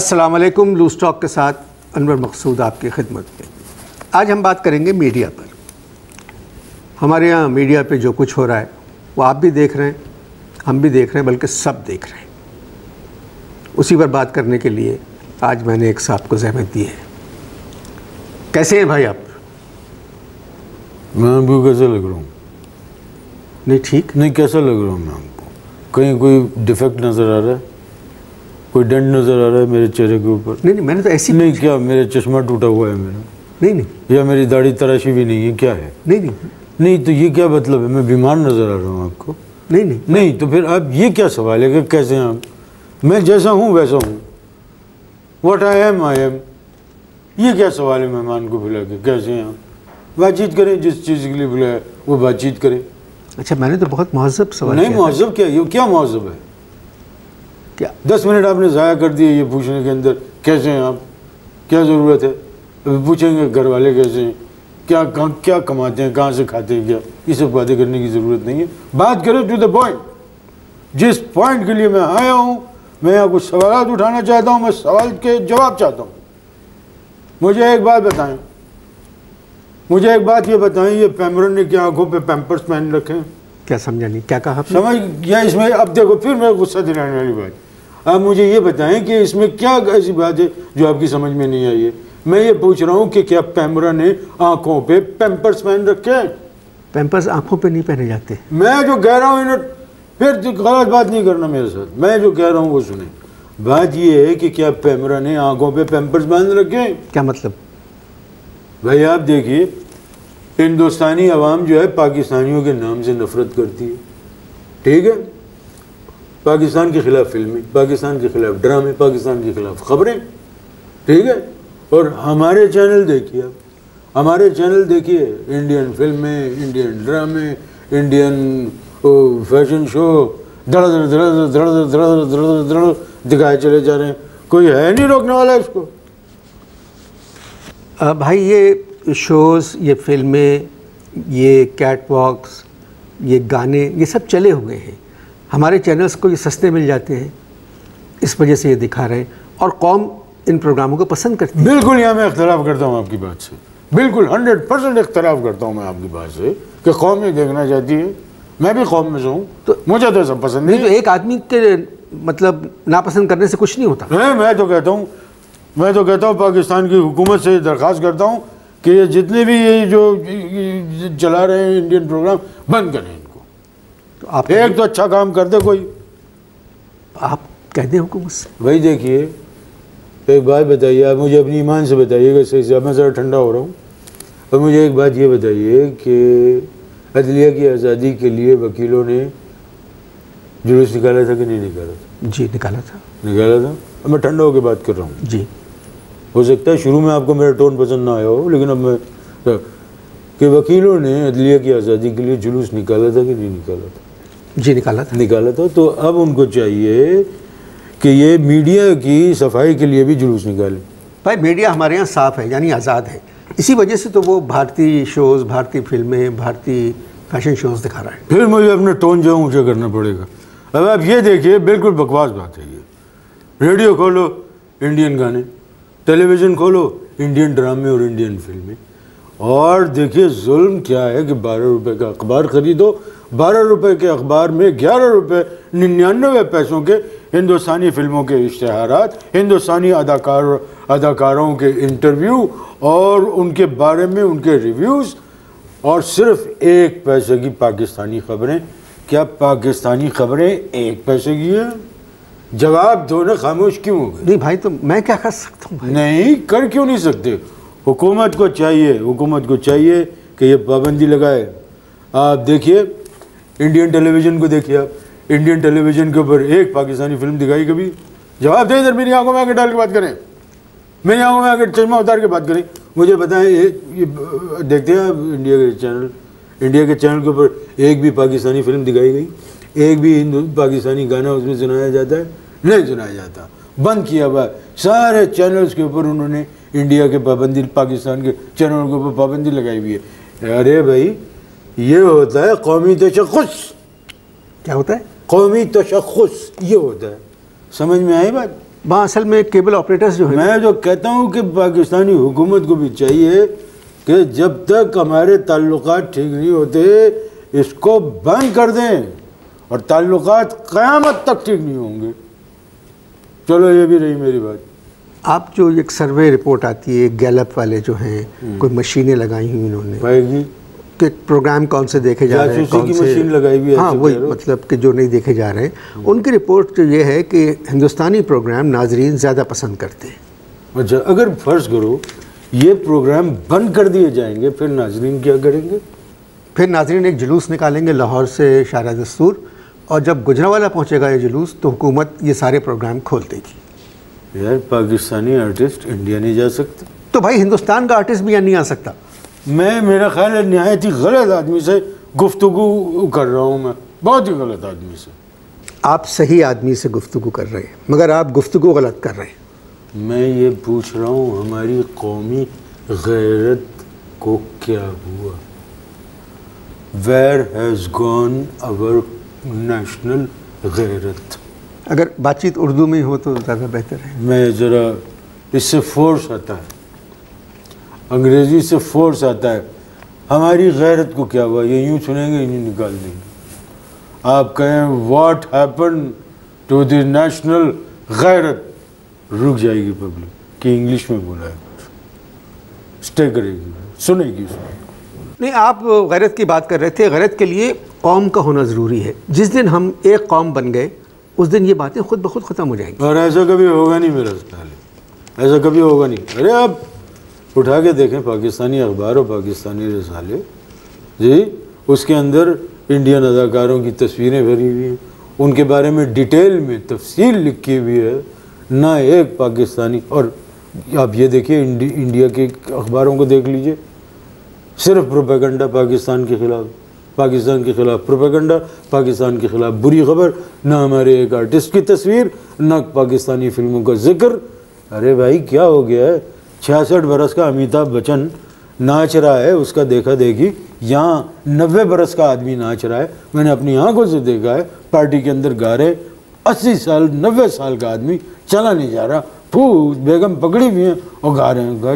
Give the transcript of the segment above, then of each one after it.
अस्सलाम वालेकुम। Loose talk के साथ अनवर मकसूद आपकी खिदमत में। आज हम बात करेंगे मीडिया पर। हमारे यहाँ मीडिया पे जो कुछ हो रहा है वो आप भी देख रहे हैं, हम भी देख रहे हैं, बल्कि सब देख रहे हैं। उसी पर बात करने के लिए आज मैंने एक साहब को ज़हमत दी है। कैसे हैं भाई आप? मैं आपको कैसा लग रहा हूँ? नहीं ठीक नहीं, कैसा लग रहा हूँ मैं आपको? कहीं कोई डिफेक्ट नज़र आ रहा है? कोई डेंट नज़र आ रहा है मेरे चेहरे के ऊपर? नहीं मैंने तो ऐसी नहीं। क्या मेरे चश्मा टूटा हुआ है मेरा? नहीं। या मेरी दाढ़ी तराशी भी नहीं है? क्या है? नहीं तो ये क्या मतलब है? मैं बीमार नज़र आ रहा हूँ आपको? नहीं तो फिर अब ये क्या सवाल है कि कैसे हैं आप? मैं जैसा हूँ वैसा हूँ। What I am I am. ये क्या सवाल है मेहमान को बुला के? कैसे हैं आप? बातचीत करें, जिस चीज़ के लिए बुलाया वो बातचीत करें। अच्छा, मैंने तो बहुत महज़ब सवाल नहीं, महज़ब क्या? ये क्या महज़ब है? क्या 10 मिनट आपने ज़ाया कर दिए ये पूछने के अंदर कैसे हैं आप? क्या ज़रूरत है? अभी पूछेंगे घर वाले कैसे हैं, क्या कमाते हैं, कहाँ से खाते हैं, क्या ये सब बातें करने की ज़रूरत नहीं है। बात करें टू द पॉइंट। जिस पॉइंट के लिए मैं आया हूँ, मैं यहाँ कुछ सवाल उठाना चाहता हूँ, मैं सवाल के जवाब चाहता हूँ। मुझे एक बात बताएं, मुझे एक बात ये बताएं, ये पैमरन ने क्या आंखों पे पैम्पर्स पहन रखे हैं? क्या समझा नहीं, क्या कहा आपने? समझ या इसमें अब देखो फिर मैं गुस्सा दिलाने वाली बात। अब मुझे ये बताएं कि इसमें क्या ऐसी बात है जो आपकी समझ में नहीं आई है? मैं ये पूछ रहा हूँ कि क्या पैमरा ने आंखों पे पैम्पर्स पहन रखे हैं? पैम्पर्स आंखों पे नहीं पहने जाते। मैं जो कह रहा हूँ इन्हें फिर गलत बात नहीं करना मेरे साथ। मैं जो कह रहा हूँ वो सुने। बात ये है कि क्या पैमरा ने आंखों पे पैम्पर्स बांध रखे हैं? क्या मतलब? भाई आप देखिए, हिंदुस्तानी अवाम जो है पाकिस्तानियों के नाम से नफरत करती है, ठीक है? पाकिस्तान के ख़िलाफ़ फिल्में, पाकिस्तान के ख़िलाफ़ ड्रामे, पाकिस्तान के ख़िलाफ़ ख़बरें, ठीक है? और हमारे चैनल देखिए, आप हमारे चैनल देखिए, इंडियन फिल्में, इंडियन ड्रामे, इंडियन फैशन शो धड़ धड़ धड़ धड़ धड़ धड़ धड़ दिखाए चले जा रहे हैं। कोई है नहीं रोकने वाला इसको। भाई ये शोज़, ये फिल्में, ये कैट वॉक्स, ये गाने, ये सब चले हुए हैं। हमारे चैनल्स को ये सस्ते मिल जाते हैं, इस वजह से ये दिखा रहे हैं और कौम इन प्रोग्रामों को पसंद करती है। बिल्कुल, यहाँ मैं इख्तलाफ करता हूँ आपकी बात से, बिल्कुल 100% इख्तलाफ करता हूँ मैं आपकी बात से कि कौम ये देखना चाहती है। मैं भी कौम में से हूँ, तो मुझे तो सब पसंद नहीं। तो एक आदमी के मतलब नापसंद करने से कुछ नहीं होता। मैं तो कहता हूँ पाकिस्तान की हुकूमत से दरख्वास्त करता हूँ कि ये जितने भी ये जो चला रहे हैं इंडियन प्रोग्राम बंद करें इनको। तो आप एक तो अच्छा काम कर दे कोई। आप कह दें हुकूमत से। भाई देखिए, एक बात बताइए, आप मुझे अपनी ईमान से बताइएगा सही से। मैं ज़रा ठंडा हो रहा हूँ। और मुझे एक बात ये बताइए कि अदलिया की आज़ादी के लिए वकीलों ने जुलूस निकाला था कि नहीं निकाला था? जी निकाला था। अब मैं ठंडा होकर बात कर रहा हूँ। जी हो सकता है शुरू में आपको मेरा टोन पसंद ना आया हो, लेकिन अब मैं कि वकीलों ने अदलिया की आज़ादी के लिए जुलूस निकाला था कि नहीं निकाला था? जी निकाला था। तो अब उनको चाहिए कि ये मीडिया की सफाई के लिए भी जुलूस निकालें। भाई मीडिया हमारे यहाँ साफ़ है, यानी आज़ाद है। इसी वजह से तो वो भारतीय शोज़, भारतीय फिल्में, भारतीय फैशन शोज़ दिखा रहा है। फिर मुझे अपना टोन जो ऊँचा करना पड़ेगा। अब आप ये देखिए, बिल्कुल बकवास बात है ये। रेडियो खोलो इंडियन गाने, टेलीविज़न खोलो इंडियन ड्रामे और इंडियन फिल्में। और देखिए जुल्म क्या है कि 12 रुपये का अखबार ख़रीदो, 12 रुपये के अखबार में 11 रुपये 99 पैसों के हिंदुस्तानी फिल्मों के इश्तहारात, हिंदुस्तानी अदाकारों के इंटरव्यू और उनके बारे में उनके रिव्यूज़, और सिर्फ 1 पैसे की पाकिस्तानी ख़बरें। क्या पाकिस्तानी ख़बरें 1 पैसे की हैं? जवाब दो ना, खामोश क्यों हो गए? नहीं भाई, तो मैं क्या कर सकता हूँ भाई? नहीं कर क्यों नहीं सकते? हुकूमत को चाहिए कि ये पाबंदी लगाए। आप देखिए इंडियन टेलीविज़न को, देखिए आप इंडियन टेलीविज़न के ऊपर 1 पाकिस्तानी फिल्म दिखाई कभी? जवाब दें, इधर मेरी आंखों में आकर डाल के बात करें, मेरी आंखों में आकर चश्मा उतार के बात करें। मुझे बताएं, ये देखते हैं आप इंडिया के चैनल के ऊपर 1 भी पाकिस्तानी फिल्म दिखाई गई? 1 भी पाकिस्तानी गाना उसमें सुनाया जाता है? नहीं सुनाया जाता, बंद किया हुआ। सारे चैनल्स के ऊपर उन्होंने इंडिया के पाबंदी, पाकिस्तान के चैनलों के ऊपर पाबंदी लगाई हुई है। अरे भाई, ये होता है कौमी तशख़्ख़ुस। क्या होता है? कौमी तशख़्ख़ुस ये होता है। समझ में आई बात? वहाँ असल में केबल ऑपरेटर्स जो है, मैं जो कहता हूँ कि पाकिस्तानी हुकूमत को भी चाहिए कि जब तक हमारे ताल्लुकात ठीक नहीं होते इसको बंद कर दें, और ताल्लुकात क़यामत तक ठीक नहीं होंगे। चलो ये भी रही मेरी बात। आप जो एक सर्वे रिपोर्ट आती है गैलप वाले जो हैं, कोई मशीनें लगाई हुई इन्होंने पाएगी कि प्रोग्राम कौन से देखे जा रहे हैं, कौन से मशीन लगाई हुई है, हाँ वही मतलब कि जो नहीं देखे जा रहे हैं, उनकी रिपोर्ट जो ये है कि हिंदुस्तानी प्रोग्राम नाजरीन ज़्यादा पसंद करते हैं। अच्छा, अगर फ़र्ज़ करो ये प्रोग्राम बंद कर दिए जाएंगे फिर नाजरीन क्या करेंगे? फिर नाजरीन एक जुलूस निकालेंगे लाहौर से शारा दस्तूर, और जब गुजरांवाला पहुँचेगा ये जुलूस तो हुकूमत ये सारे प्रोग्राम खोल देगी। यार पाकिस्तानी आर्टिस्ट इंडिया नहीं जा सकते तो भाई हिंदुस्तान का आर्टिस्ट भी यहाँ नहीं आ सकता। मेरा ख्याल है नहायत ही गलत आदमी से गुफ्तगू कर रहा हूँ मैं, बहुत ही गलत आदमी से। आप सही आदमी से गुफ्तगू कर रहे हैं मगर आप गुफ्तगू गलत कर रहे हैं। मैं ये पूछ रहा हूँ हमारी कौमी गैरत को क्या हुआ? Where has gone our national गैरत? अगर बातचीत उर्दू में हो तो ज़्यादा बेहतर है। मैं ज़रा, इससे फोर्स आता है, अंग्रेज़ी से फोर्स आता है। हमारी गैरत को क्या हुआ? ये यूँ सुनेंगे यूँ निकाल देंगे। आप कहें what happen to the national गैरत, रुक जाएगी पब्लिक कि इंग्लिश में बोला है, स्टे करेगी, सुनेगी उसमें। नहीं, आप गैरत की बात कर रहे थे। गैरत के लिए कौम का होना ज़रूरी है। जिस दिन हम एक कौम बन गए उस दिन ये बातें खुद ब खुद ख़त्म हो जाएंगी। और ऐसा कभी होगा नहीं मेरा ख्याल है, ऐसा कभी होगा नहीं। अरे आप उठा के देखें पाकिस्तानी अखबार और पाकिस्तानी रसाले जी, उसके अंदर इंडियन अदाकारों की तस्वीरें भरी हुई हैं, उनके बारे में डिटेल में तफसील लिखी हुई है, ना एक पाकिस्तानी। और आप ये देखिए इंडिया के अखबारों को देख लीजिए, सिर्फ प्रोपेगेंडा पाकिस्तान के ख़िलाफ़, पाकिस्तान के ख़िलाफ़ प्रोपेगेंडा, पाकिस्तान के ख़िलाफ़ बुरी खबर, ना हमारे एक आर्टिस्ट की तस्वीर, ना पाकिस्तानी फिल्मों का जिक्र। अरे भाई क्या हो गया है? 66 बरस का अमिताभ बच्चन नाच रहा है, उसका देखा देखी। यहाँ 90 बरस का आदमी नाच रहा है, मैंने अपनी आंखों से देखा है। पार्टी के अंदर गा रहे 80 साल 90 साल का आदमी चला नहीं जा रहा, फूस बेगम पकड़ी हुई हैं और गा रहे हैं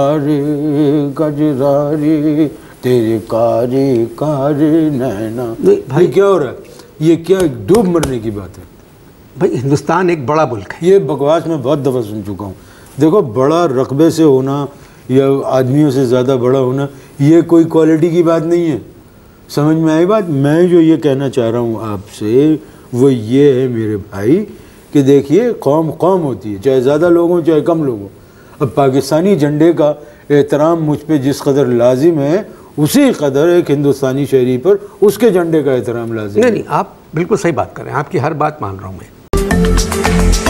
गजरा रे तेरे कारे कारे नैना। भाई क्या हो रहा है? ये क्या डूब मरने की बात है? भाई हिंदुस्तान एक बड़ा मुल्क है। ये बकवास मैं बहुत दफ़ा सुन चुका हूँ। देखो, बड़ा रकबे से होना या आदमियों से ज़्यादा बड़ा होना ये कोई क्वालिटी की बात नहीं है। समझ में आई बात? मैं जो ये कहना चाह रहा हूँ आपसे वो ये है मेरे भाई कि देखिए कौम कौम होती है, चाहे ज़्यादा लोग हों चाहे कम लोग हों। अब पाकिस्तानी झंडे का एहतराम मुझ पे जिस कदर लाजिम है उसी कदर एक हिंदुस्तानी शहरी पर उसके झंडे का एहतराम लाजिम है। नहीं, आप बिल्कुल सही बात कर रहे हैं, आपकी हर बात मान रहा हूँ मैं।